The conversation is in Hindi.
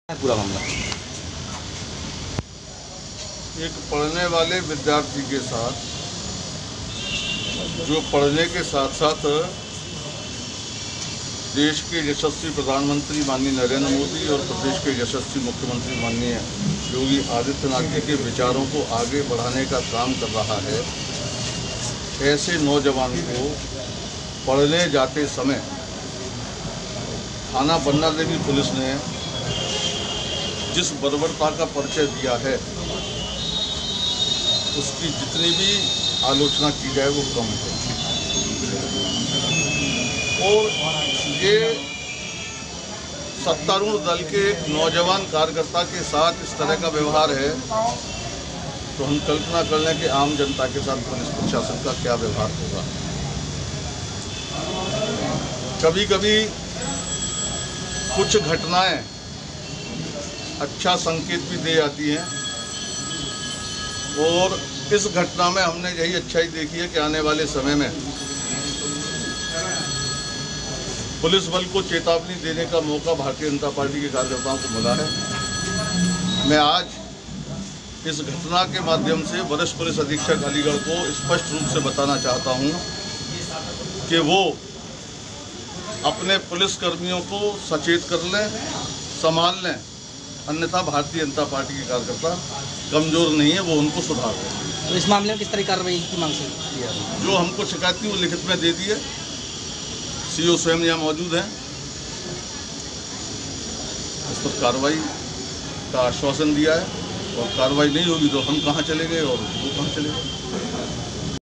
पूरा मामला एक पढ़ने वाले विद्यार्थी के साथ जो पढ़ने के साथ साथ देश के यशस्वी प्रधानमंत्री माननीय नरेंद्र मोदी और प्रदेश के यशस्वी मुख्यमंत्री माननीय योगी आदित्यनाथ जी के विचारों को आगे बढ़ाने का काम कर रहा है, ऐसे नौजवान को पढ़ने जाते समय थाना बन्ना देवी पुलिस ने जिस बर्बरता का परिचय दिया है, उसकी जितनी भी आलोचना की जाए वो कम है। और ये सत्तारूढ़ दल के एक नौजवान कार्यकर्ता के साथ इस तरह का व्यवहार है, तो हम कल्पना कर लें कि आम जनता के साथ पुलिस प्रशासन का क्या व्यवहार होगा। कभी कभी कुछ घटनाएं अच्छा संकेत भी दे जाती हैं, और इस घटना में हमने यही अच्छाई देखी है कि आने वाले समय में पुलिस बल को चेतावनी देने का मौका भारतीय जनता पार्टी के कार्यकर्ताओं को मिला है। मैं आज इस घटना के माध्यम से वरिष्ठ पुलिस अधीक्षक अलीगढ़ को स्पष्ट रूप से बताना चाहता हूं कि वो अपने पुलिस कर्मियों को सचेत कर लें, संभाल लें, अन्यथा भारतीय जनता पार्टी के कार्यकर्ता कमजोर नहीं है, वो उनको सुधार दें। तो इस मामले में किस तरह की कार्रवाई की मांग से किया? जो हमको शिकायत थी वो लिखित में दे दी है, सीओ स्वयं यहाँ मौजूद हैं, इस पर कार्रवाई का आश्वासन दिया है, और कार्रवाई नहीं होगी तो हम कहाँ चले गए और वो कहाँ चले गए।